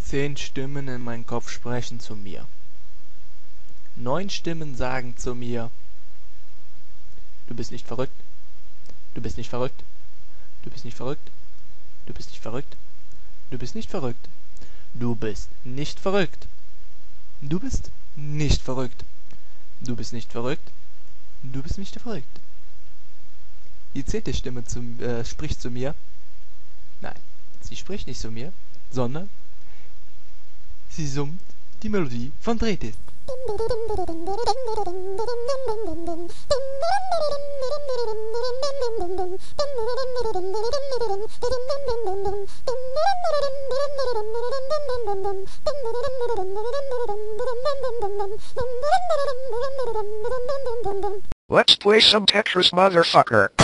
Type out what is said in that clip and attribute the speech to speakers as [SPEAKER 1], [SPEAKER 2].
[SPEAKER 1] 10 Stimmen in meinem Kopf sprechen zu mir. 9 Stimmen sagen zu mir: Du bist nicht verrückt. Du bist nicht verrückt. Du bist nicht verrückt. Du bist nicht verrückt. Du bist nicht verrückt. Du bist nicht verrückt. Du bist nicht verrückt. Du bist nicht verrückt. Du bist nicht verrückt. Die 10. Stimme spricht zu mir. Nein, sie spricht nicht zu mir, sondern sie summt die Melodie von Drehte.
[SPEAKER 2] Let's play some Tetris, motherfucker.